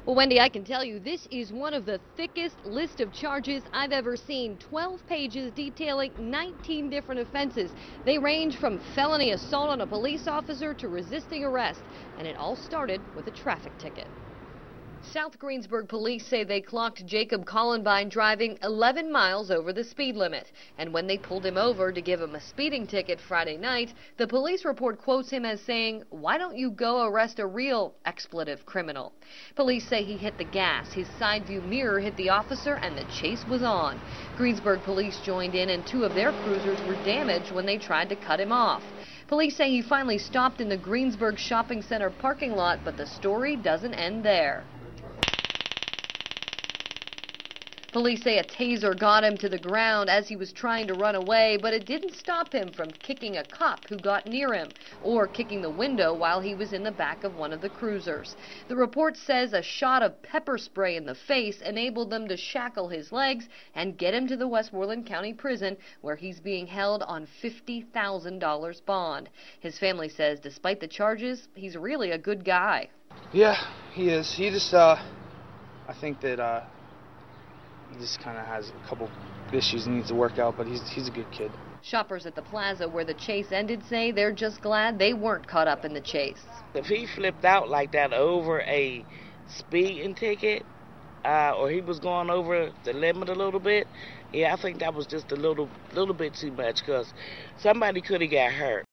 Well, Wendy, I can tell you this is one of the thickest list of charges I've ever seen. 12 pages detailing 19 different offenses. They range from felony assault on a police officer to resisting arrest, and it all started with a traffic ticket. South Greensburg police say they clocked Jacob Columbine driving 11 miles over the speed limit. And when they pulled him over to give him a speeding ticket Friday night, the police report quotes him as saying, "Why don't you go arrest a real expletive criminal?" Police say he hit the gas, his side view mirror hit the officer, and the chase was on. Greensburg police joined in, and 2 of their cruisers were damaged when they tried to cut him off. Police say he finally stopped in the Greensburg shopping center parking lot, but the story doesn't end there. Police say a taser got him to the ground as he was trying to run away, but it didn't stop him from kicking a cop who got near him or kicking the window while he was in the back of one of the cruisers. The report says a shot of pepper spray in the face enabled them to shackle his legs and get him to the Westmoreland County prison, where he's being held on $50,000 bond. His family says despite the charges, he's really a good guy. Yeah, he is. He just, I think that, he just kind of has a couple issues he needs to work out, but he's a good kid. Shoppers at the plaza where the chase ended say they're just glad they weren't caught up in the chase. If he flipped out like that over a speeding ticket, or he was going over the limit a little bit, yeah, I think that was just a little bit too much, because somebody could have got hurt.